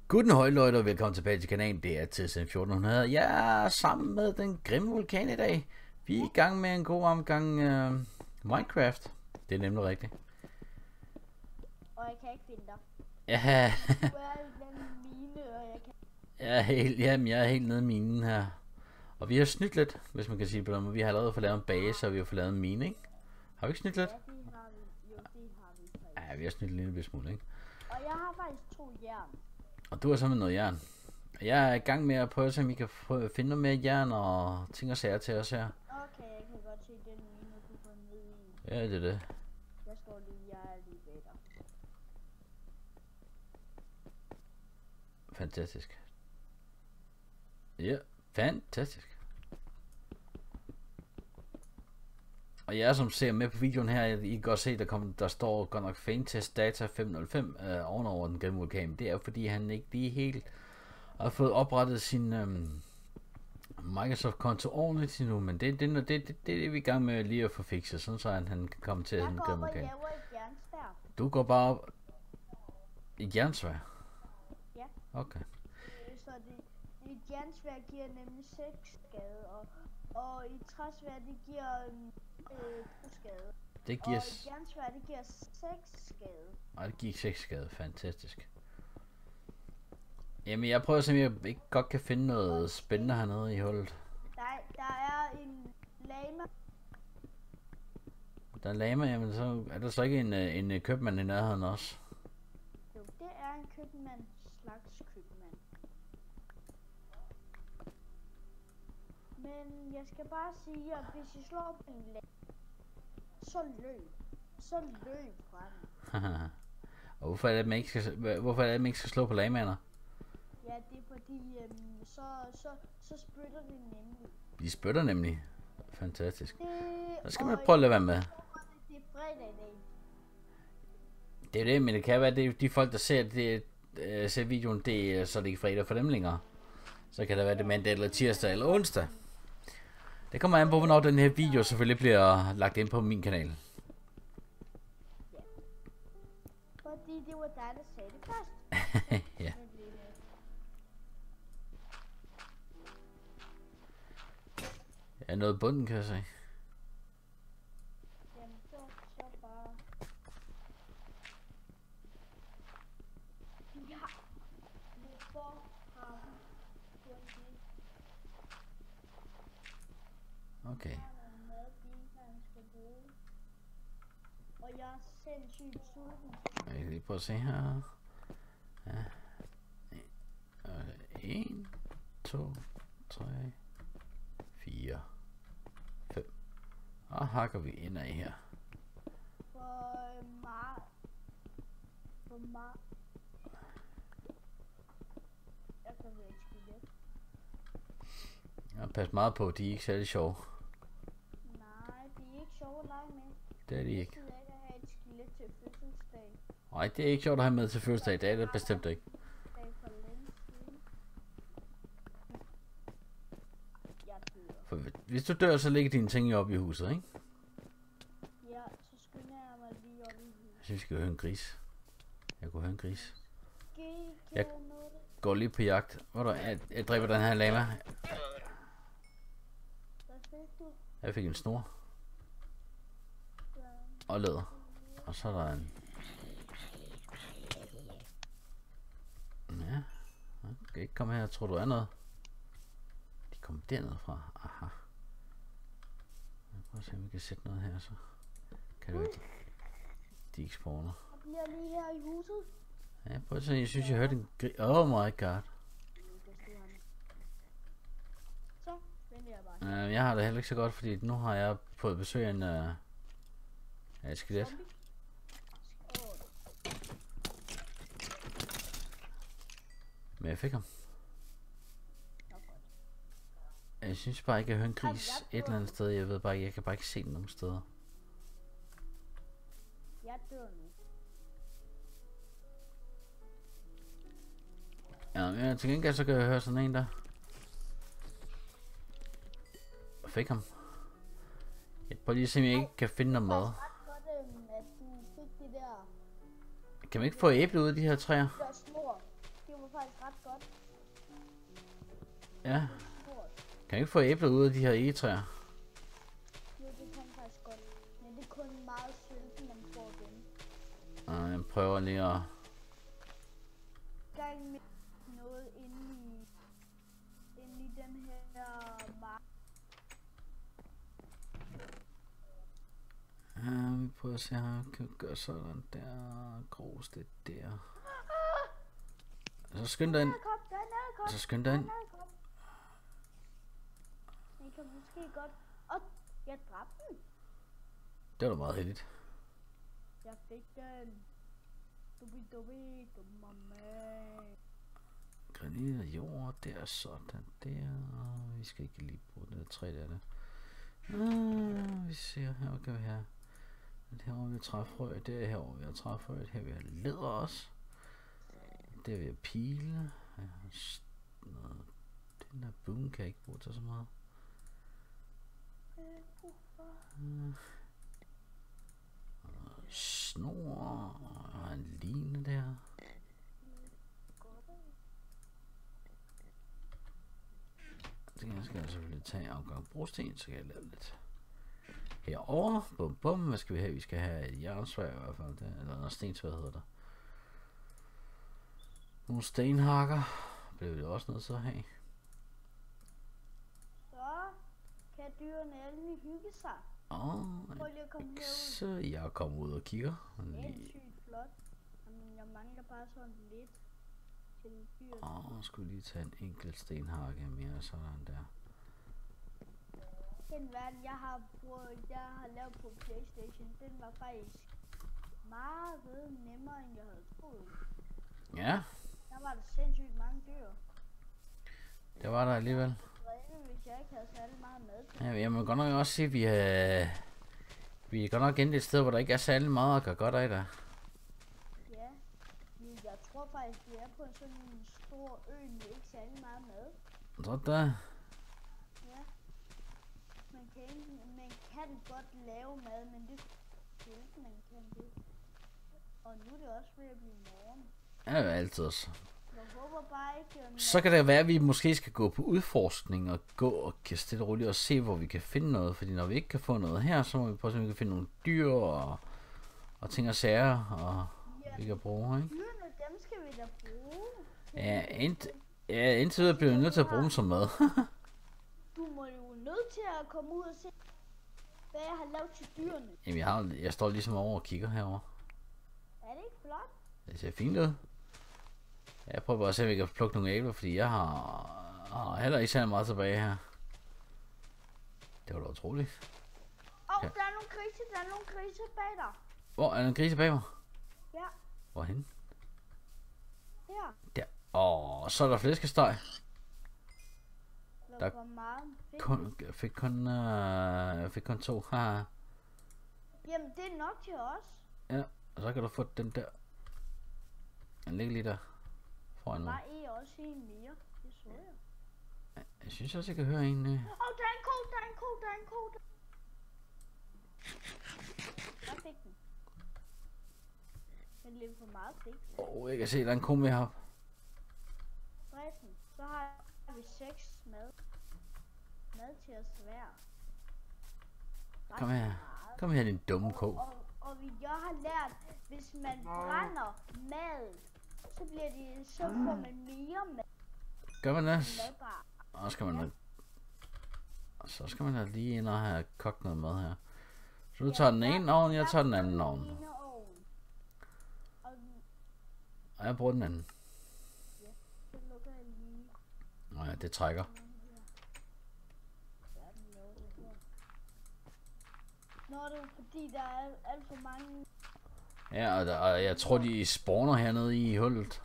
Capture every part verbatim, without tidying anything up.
Guten højløjde og velkommen tilbage til kanalen. Det er T S M fjorten hundrede. Jeg er sammen med den grimme vulkan i dag. Vi er i gang med en god omgang uh, Minecraft. Det er nemlig rigtigt. Og jeg kan ikke finde dig. Ja. Du er i den mine, og jeg kan... Jeg er helt, jamen, jeg er helt nede i minen her. Og vi har snydt lidt, hvis man kan sige det på den måde. Vi har allerede fået lavet en base, og vi har fået lavet en mine, ikke? Har vi ikke snydt lidt? Ja, det har vi. Jo, det har vi faktisk. Ja, vi har snydt en lille smule, ikke? Og jeg har faktisk to jern. Og du har sammen noget jern. Jeg er i gang med at prøve at se, om vi kan prøve at finde noget mere jern og ting og sager til os her. Okay, jeg kan godt se den mine, du går ned i. Ja, det er det. Jeg står lige, jeg er lige bag dig. Fantastisk. Ja, fantastisk. Og jeg som ser med på videoen her, I kan godt se, der, kom, der står godt nok Faintest Data fem nul fem øh, ovenover den grimme vulkan. Det er fordi han ikke lige helt har fået oprettet sin øhm, Microsoft-konto ordentligt endnu, men det, det, det, det, det, det er vi i gang med lige at få fikset, sådan så han, han kan komme til den grimme vulkan. Jeg går op og jæver et jernsværd. Du går bare op i jernsværd? Ja. Okay. Øh, så det, et jernsværd giver nemlig seks skade, og, og et træsværd det giver øh, to skade. Det giver... Og et jernsværd det giver seks skade. Og det giver seks skade, fantastisk. Jamen jeg prøver at se, om jeg ikke godt kan finde noget spændende hernede i hullet. Der, der er en lama. Der er lama, jamen så er der så ikke en, en købmand i nærheden også? Jo, det er en købmand, slags købmand. Men jeg skal bare sige, at hvis I slår på en lama, så løb. Så løb fra den. Og hvorfor er det, at man ikke skal, hvorfor er det, at man ikke skal slå på lamaer? Ja, det er fordi, øhm, så, så, så spytter det nemlig. De spytter nemlig. Fantastisk. Det, Så skal man prøve at lade være med. Det er fredag i dag. Det er det, men det kan være, det er de folk, der ser, det, øh, ser videoen, det er så er det ikke fredag for dem længere. Så kan det være det mandag eller tirsdag eller onsdag. Det kommer an på, hvornår den her video selvfølgelig bliver lagt ind på min kanal. Ja. Fordi det var dig, der sagde det først. Ja. Ja, noget bunden, kan jeg sige. Jamen, så, så bare... Ja. Hvorfor har hun gjort det? Okay. Og jeg er sindssygt sulten. Jeg kan lige prøve at se her. Ja. en, to, tre, fire, fem. Og hakker vi ind af her. For meget. For meget. Jeg kan vel ikke spille det. Jeg pas meget på, de er ikke særlig sjove. Nej, det er ikke sjovt at lege med. Det er de ikke. Jeg skal have et skelet til fødselsdag. Nej, det er ikke sjovt at have med til fødselsdag. Det er det bestemt ikke. Det er for længe siden. Jeg dør. For hvis du dør, så ligger dine ting op i huset, ikke? Ja, så skynder jeg mig lige op i huset. Jeg synes, vi skal høre en gris. Jeg kunne høre en gris. Skal I ikke Jeg gøre noget? går lige på jagt. Hvor du, jeg, jeg dræber den her lama. Hvad fik du? Jeg fik en snor. Ja. Og læder. Og så er der en... Ja. Okay, kom her. Tror du er noget? De kommer dernede fra. Aha. Jeg prøver at se, om vi kan sætte noget her så. Kan du ikke? De ikke spawner. Jeg bliver lige her i huset. Ja, prøv at se. Jeg synes, jeg hørte en gris. Oh my god. Så venter jeg bare. Uh, jeg har det heller ikke så godt, fordi nu har jeg fået besøg af en... Uh, ja, et skelet. Zombie. Åh, Men jeg fik ham. nå godt. Jeg synes bare ikke, jeg hører en gris et eller andet sted. Jeg ved bare ikke, jeg kan bare ikke se den nogen steder. Jeg dør nu. Ja, men til gengæld så kan jeg høre sådan en der. Jeg fik ham. Jeg prøver lige at se, om jeg ikke kan finde noget mad. Ret godt, øhm, at du fik det der Kan man ikke få æble ud af de her træer? der snor. Det var faktisk ret Ja. Det er stort. Kan jeg ikke få æbler ud af de her egetræer? Jo, det kan faktisk godt. Men det er kun meget sjældent, man får dem. Nej, jeg prøver lige at... Gang med noget inde i, inde i den her mark. Ja, vi prøver at se her. Kan vi gøre sådan der. Grus det der. Så skynd dig ind. Kom, der er nærkom. Så skynd dig ind. Det kan måske godt... Åh, jeg dræbte den. Det var da meget heldigt. Jeg fik den. Dubi dubi dumame. Granit og jord, der sådan der. Vi skal ikke lige bruge det der træ der. der. Ah, vi ser her, hvad kan vi have? Her hvor vi har træfrø, det er her hvor vi har træfrø, her vi har læder også. Der vi har pile. Noget. Den der boom kan jeg ikke bruge til så meget. Uh. Snor og en line der. Det kan jeg skal jeg selvfølgelig tage en omgang brosten, så kan jeg lave lidt herovre. Bum bum. Hvad skal vi have? Vi skal have et jernsværd i hvert fald. Det, eller noget stensværd hedder det. Nogle stenhakker. Bliver vi også nødt til at have. Så kan dyrene alle hygge sig. Åh, Prøv lige at komme herud. så jeg kommer ud og kigger. Sindssygt flot. Jamen, jeg mangler bare sådan lidt til dyrene. Åh, oh, skulle lige tage en enkelt stenhakke mere, sådan der. Den verden, jeg har brugt, jeg har lavet på PlayStation, den var faktisk meget nemmere, end jeg havde troet. Ja, Der var der sindssygt mange dyr. det var der alligevel. Dræbe, hvis jeg ikke havde særlig meget mad til. Ja, jeg må godt nok også sige, at vi er, vi er godt nok endt et sted, hvor der ikke er særlig meget at gøre godt af der. Ja, men jeg tror faktisk, vi er på sådan en stor ø med ikke særlig meget mad. Så der. Ja. Man kan, ikke, man kan godt lave mad, men det er sjældent, man kan det. Og nu er det også ved at blive morgen. Ja, altid også. Jeg håber bare ikke... Um, Så kan det være, at vi måske skal gå på udforskning og gå og kan stille roligt og se, hvor vi kan finde noget. Fordi når vi ikke kan få noget her, så må vi prøve at se, om vi kan finde nogle dyr og, og ting og sager, og ja, vi kan bruge, ikke? dyrene, dem skal vi da bruge. Ja, indtil, ja, indtil videre bliver vi nødt til at bruge dem som mad. Du må jo nødt til at komme ud og se, hvad jeg har lavet til dyrene. Jamen, jeg, har, jeg står ligesom over og kigger herover. Er det ikke flot? Det ser fint ud. Jeg prøver bare at se, om jeg kan plukke nogle æbler, fordi jeg har, har heller ikke særlig meget tilbage her. Det var da utroligt. Åh, oh, Ja. der er nogle grise, der er nogle grise bag dig. Hvor er der en grise bag mig? Ja, Hvorhen? her. Der. Åh, så er der flæskesteg. Der Der- var meget fedt. Kun, jeg fik kun, øh, jeg fik kun to. Haha. Jamen, det er nok til os. Ja, og så kan du få den der. Den ligger lige der. Foran mig. Var I også en mere? Det så jeg. Jeg synes også, jeg kan høre en. Øh. Åh, oh, der er en ko, der er en ko, der er en ko. Der... Jeg fik den. Den blev for meget fik. Åh, jeg kan se, der er en ko med heroppe. Dræb den. Så har vi seks mad. Mad til os hver. Ret Kom her. meget. Kom her, din dumme ko. Og, og vi, jeg har lært, hvis man brænder mad, så bliver det, så får man mere mad. Gør man det? Madbar. Og så skal man da, og så skal man da lige ind og have kogt noget mad her. Så du tager den ene ovn, jeg tager den anden ovn. Den ene ovn. Og Og jeg bruger den anden. så lukker jeg lige. Nå ja, det trækker. Ja, den laver det her. Nå, det er fordi, der er alt, alt for mange. Ja, og, der, og jeg tror, de spawner hernede i hullet.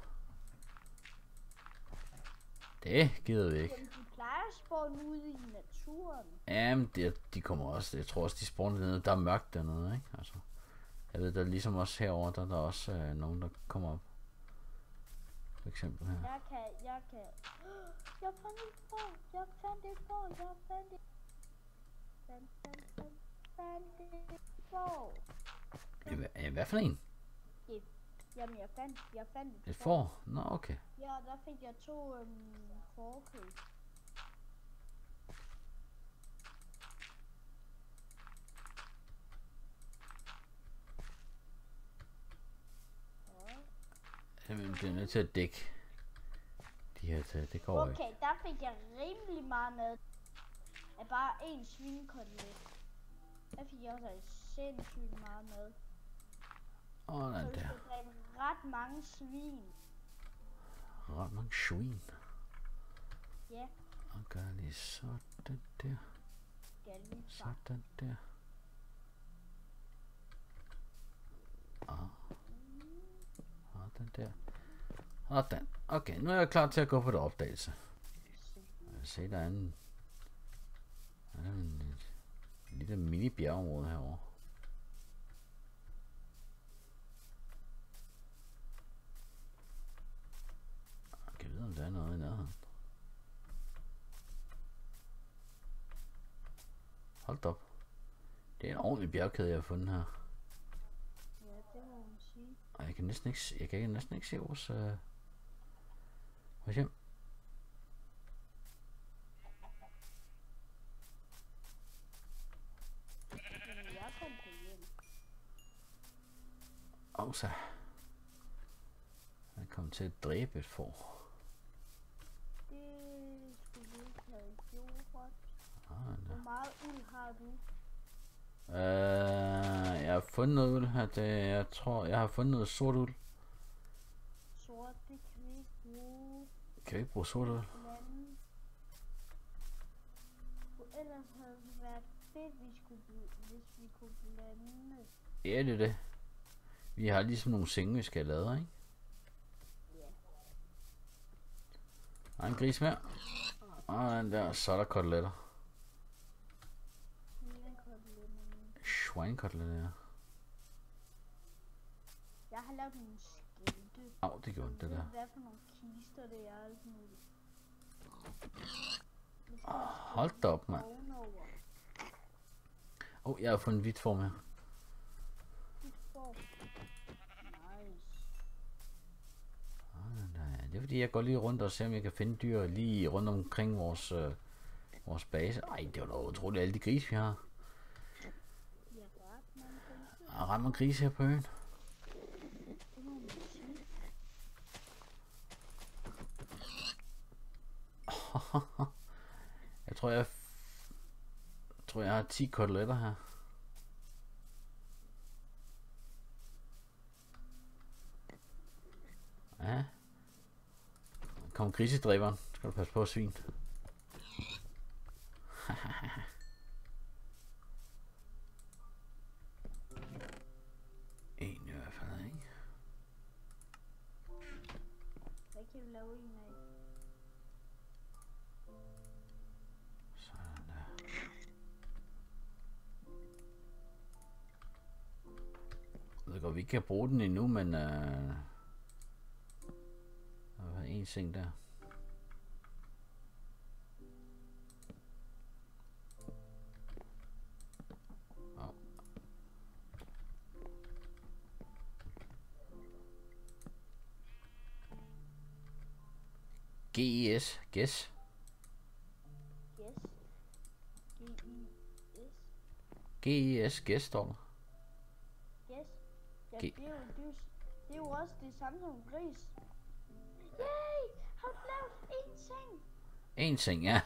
Det gider vi ikke. Jamen, de plejer at spawne ude i naturen. Jamen, de, de kommer også. Jeg tror også, de spawner dernede. Der er mørkt dernede, ikke? Altså, jeg ved, der er ligesom også herover, der er der også øh, nogen, der kommer op. For eksempel her. Jeg kan, jeg kan. Jeg fandt et får, jeg fandt et får, jeg fandt et. Fandt, fandt, fandt, fandt et får. Ja, hvad, ja, hvad for en? Jamen, jeg fandt, jeg fandt et, Et får? Nå, okay. Ja, der fik jeg to øhm, forkød. Jamen, bliver nødt til at dække de her til. Det går ikke. Okay, der fik jeg rimelig meget mad. Af bare én svinekotelet. Der fik jeg også sindssygt meget mad. Åh, oh, Så den vi der. skal dræbe ret mange svin. Ret mange svin. Ja, Og gør lige sådan der. skal vi bare. Sådan der. Ah. Og den der. Og den. Okay, nu er jeg klar til at gå på det opdagelse. Jeg kan se, der er en, der er en, en lille mini bjergeområde herovre. Jeg kan vide, om der er noget i nærheden. Hold da op. Det er en ordentlig bjergkæde, jeg har fundet her. Ja, det må man sige. Og jeg kan næsten ikke, se- jeg kan næsten ikke se vores, øh, vores hjem. Men jeg kom på hjem. Og så. Jeg kom til at dræbe et får. Det skulle vi ikke have gjort. Ah, Hvor meget uld har du? øh, jeg har fundet noget uld her. Det, jeg tror, jeg har fundet noget sort uld. Sort, det kan vi ikke bruge. Kan vi ikke bruge sort uld? Blande. Ellers havde det været fedt, vi skulle bl- hvis vi kunne blande. Ja, det er det. Vi har ligesom nogle senge, vi skal have lavet, ikke? Ja. Der er en gris mere. Og den der, så er der koteletter. Svinekoteletterne. Schweinekoteletter, ja. Jeg har lavet nogle skilte. Au, det gjorde det Ved du, der. hvad for nogle kister det er? Alt muligt. Hold da op, mand. Ovenover. Åh, oh, jeg har fundet hvidt form her. Dit får. Nice. Ah, nej, det er fordi, jeg går lige rundt og ser, om jeg kan finde dyr lige rundt omkring vores, øh, vores base. Ej, det var da utroligt, alle de grise, vi har. Ja, ret mange grise. Der er ret mange grise her på øen. Det må man sige. Jeg tror, jeg, f- jeg tror, jeg har ti koteletter her. Ja. Kom grisedræberen. Skal du passe på svin. En i hvert fald, ikke? Hvad kan vi lave en af? Sådan der. Jeg ved godt, vi ikke kan bruge den endnu, men øh, der er en seng der. Au. G E S, guess. Yes. G-I-S. G E S, guess står der. Yes. Ja, G- det er, jo, det, er jo, det er jo også det samme som gris. Yay! Har du lavet en seng? En seng, ja.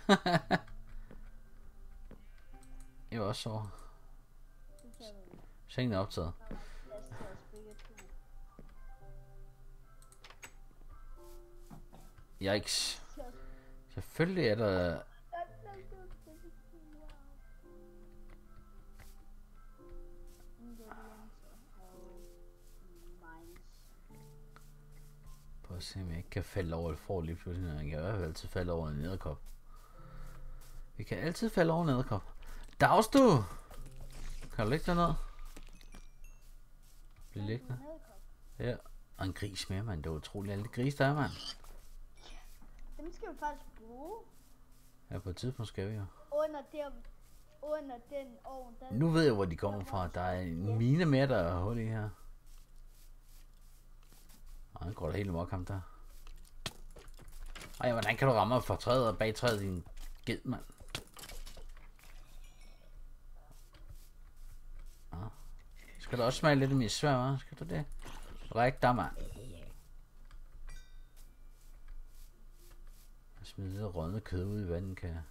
Jeg var også så. Det kan vi. Sengen er optaget. Der var plads til os begge to. Yikes. Så Selvfølgelig er der... der er plads til os begge to. Wow. Ingredienser og mines. Prøv at se, om jeg ikke kan falde over et får lige pludselig. Jeg kan i hvert fald altid falde over en nederkop. Vi kan altid falde over en nederkop. Dags du! Kan du lægge dig ned? Bliv liggende. Nederkop. Ja. Og en gris mere, mand. Det er utroligt alle de gris, der er, mand. Dem skal vi faktisk bruge. Ja, på et tidspunkt skal vi jo. Under, der, under den ovn. Der Nu ved jeg, hvor de kommer fra. Der er en mine mere, der er hul i her. Ej, han går der helt amok ham der. Ej, hvordan kan du ramme mig fra træet og bag træet, din ged, mand? Ah. Skal du også smage lidt af min svær, hva'? Skal du det? Ræk dig, mand. smide det rådne kød ud i vandet, kan jeg.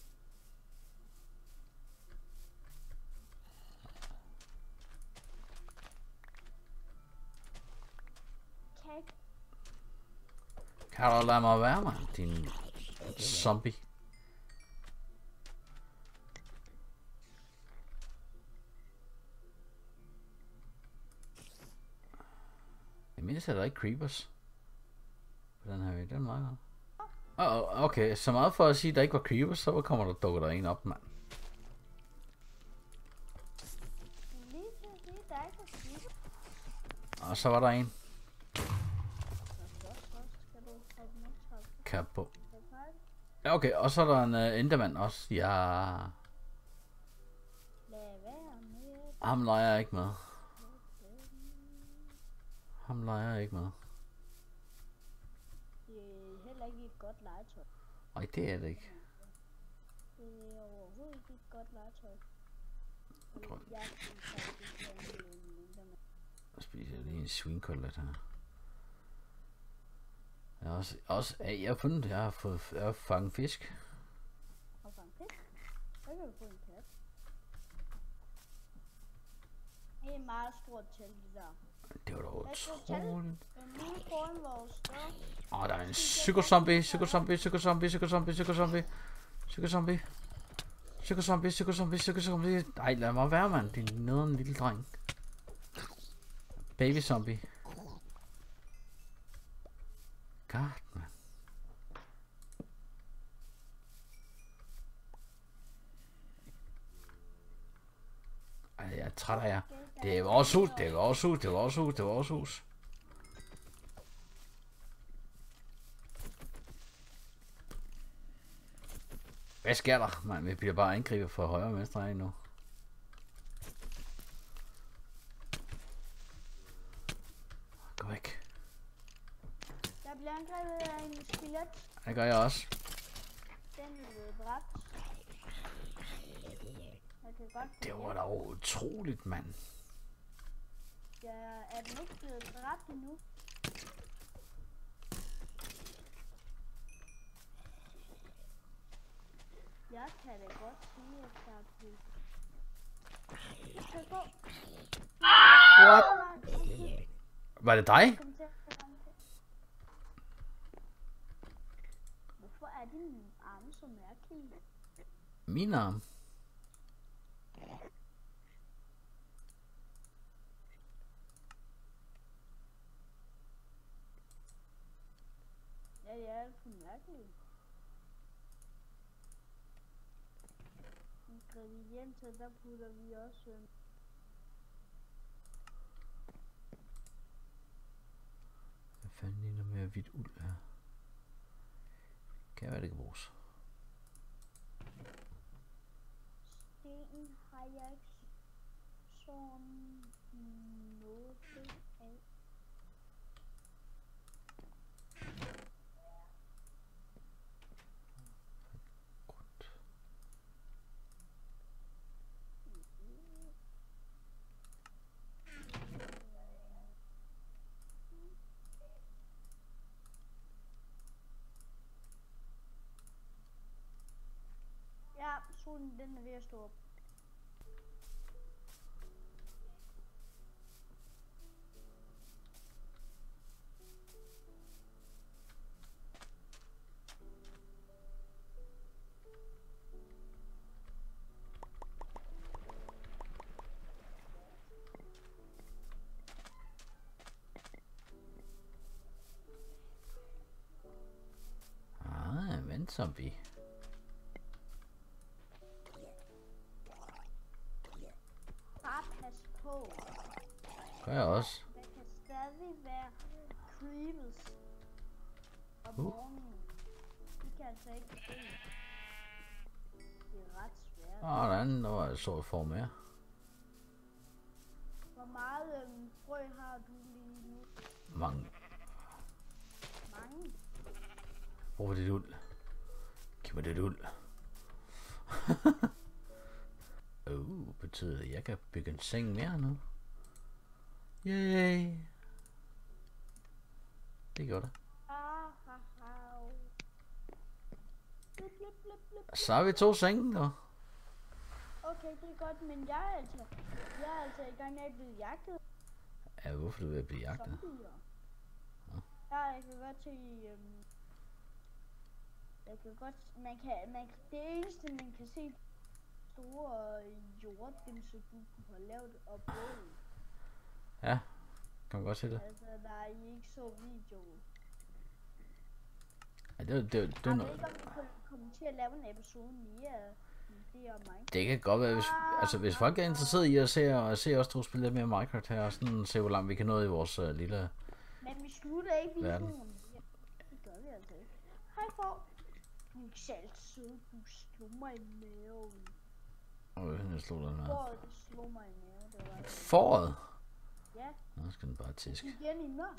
Kan du lade mig være, mand, din zombie? Jeg mindst er der ikke creepers på den her video, den er meget oh, okay, så meget for at sige, at der ikke var creepers, så kommer der dukker der en op, mand. Og så var der en. Kan på. Ja, okay, og så er der en uh, endermand også. Ja. Ham leger jeg ikke med. Ham leger jeg ikke med. Det er heller ikke et godt legetøj. Nej, det er det ikke. Det er overhovedet ikke et godt legetøj. Jeg synes faktisk, det er en endermand. Jeg spiser lige en svinkold her. Jeg har også, også ja, jeg har fundet, jeg har fået, jeg har fanget fisk. Og fanget fisk? Så kan du få en kat. Det er et meget stort telt, det der. Det var da utroligt. Lige foran vores dør. Åh, der er en psykozombie, psykozombie, psykozombie, psykozombie, psykozombie, psykozombie, psykozombie, psykozombie, psykozombie. Ej, lad mig være, mand. Det er nederen lille dreng. Baby zombie. God, man. Ej, jeg er træt af jer. Det er vores hus, det er vores hus, det er vores hus, det er vores hus. Hvad sker der, man? Vi bliver bare angrebet fra højre og venstre nu. Gå væk. Jeg bliver angrebet af en skelet. Det gør jeg også. Den er blevet dræbt. Jeg kan godt det var da utroligt, mand. Ja, er den ikke blevet dræbt endnu? Jeg kan da godt sige, at der er blevet... Jeg skal gå. What? Var det dig? Hvorfor er dine arme så mærkelige? Min arm? Ja, jeg er for mærkelig. Ingredienser, der putter vi også... Hvad fanden ligner mere hvidt uld her? Kan være det kan bruges. Sten har jeg ikke sådan noget af. Ja, solen den er ved at stå op. Ah, en vandzombie. Bare pas på. Gør jeg også. Der kan stadig være creepers om Uh. morgenen. De kan altså ikke se. Det er ret svært. Åh, oh, der anden, der var så for mere. Hvor meget øhm, frø har du lige nu? Mange. Mange? Hvor er det uld? Giv mig det uld. Uh, betyder at jeg kan bygge en seng mere nu. Yay. Det gjorde det. Ah, ha, ha. Så har vi to senge, dog. Okay, det er godt, men jeg er altså, jeg er altså i gang med at blive jagtet. Ja, hvorfor du vil blive jagtet? Zombier. Ja. Ja, jeg kan godt se, øhm, jeg kan godt, man kan, man kan, det eneste man kan se, store jorddimser, du kunne have lavet op båden. Ja, kan man godt se det. Altså, der er I ikke så video. Ja, det, det, det, det, Jeg det, ved ikke, om vi kunne komme til at lave en episode mere af det og mig. det kan godt være, hvis, altså, hvis folk er interesseret i at se, at se os to spille lidt mere Minecraft her, og sådan se, hvor langt vi kan nå i vores uh, lille... Men vi slutter ikke Verden. videoen. Ja, det gør vi altså ikke. Hej for. Du er ikke alt sød, du slog mig i maven. Åh, jeg slog den her. Foråret, det slog mig i maven, det var det. Foråret? Ja, Nu skal den bare tiske. igen i mør.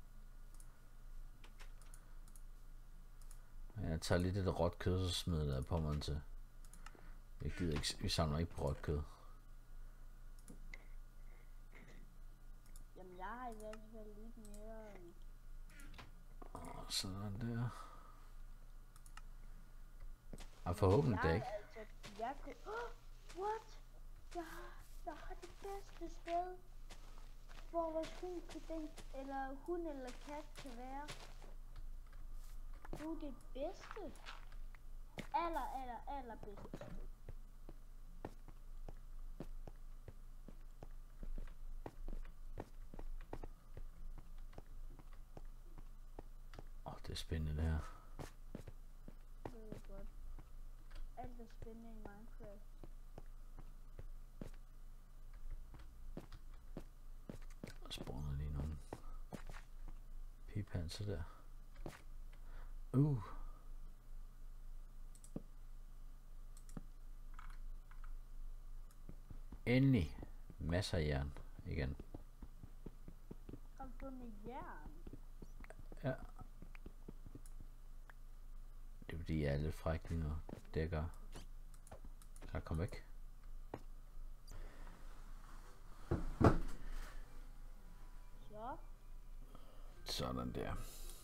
Jeg tager lidt af det råt kød, så smider det af på mig til. Jeg gider ikke, vi samler ikke på råt kød. Jamen, jeg har i hvert fald lidt mere. Og sådan der. Og forhåbentlig det jeg, ikke. Altså, jeg kunne... Oh, what? Jeg har, jeg har det bedste sted, hvor vores hund kan den, eller hund eller kat kan være. Du er det bedste. Aller, aller, aller bedste. Åh, oh, det er spændende det her. Det er godt. Alt er spændende i Minecraft. Der spawner lige nogle pigpanser der. Uh. Endelig masser af jern igen. Har du fundet jern? Ja. Det er fordi jeg er lidt fræk lige nu. Det jeg gør. Så kom væk. Så Sådan der.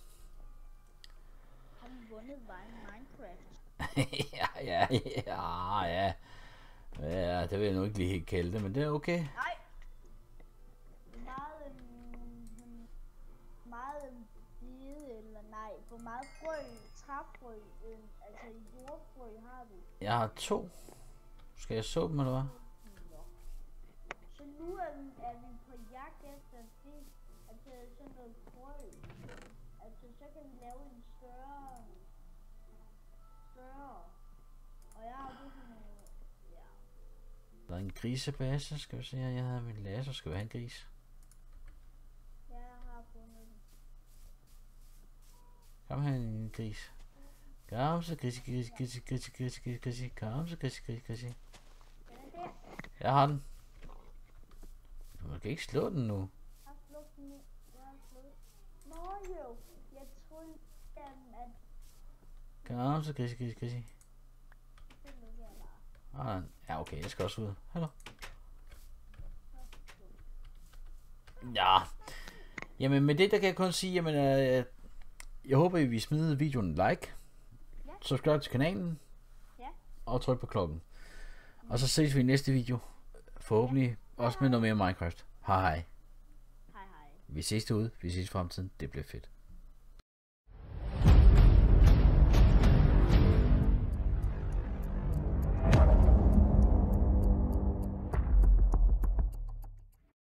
har vi vundet vejen Minecraft. ja, ja, ja, ja. Ja, det vil jeg nu ikke lige helt kalde det, men det er okay. Nej. Meget, øhm, meget øhm, hvide, eller nej, hvor meget frø, træfrø, øhm, altså jordfrø har du? Jeg har to. Skal jeg så dem, eller hvad? Nå. Så nu er, er vi på jagt efter det, altså sådan noget frø. Altså så kan vi lave en større, større. Og jeg har det sådan noget, ja. Der er en grisebase, skal vi se her. Jeg havde min laser, skal vi have en gris? Ja, jeg har fundet den. Kom her, en gris. Kom så, grisi, grisi, grisi, grisi, grisi, grisi, grisi. Kom så, grisi, grisi, grisi. Den er der. Jeg har den. Du kan ikke slå den nu. Jeg har slået den nu. Jeg har slået. Nå jo, jeg troede, um, at Kom så, grisi, grisi, grisi. det lukker jeg bare. Ah, ja, okay, jeg skal også ud. Hallo. Ja. Jamen med det, der kan jeg kun sige, jamen, øh, jeg håber, I vil smide videoen en like. Ja. Subscribe til kanalen. Ja. Og tryk på klokken. Og så ses vi i næste video. Forhåbentlig også med noget mere Minecraft. Hej hej. Hej hej. Vi ses derude. Vi ses i fremtiden. Det bliver fedt.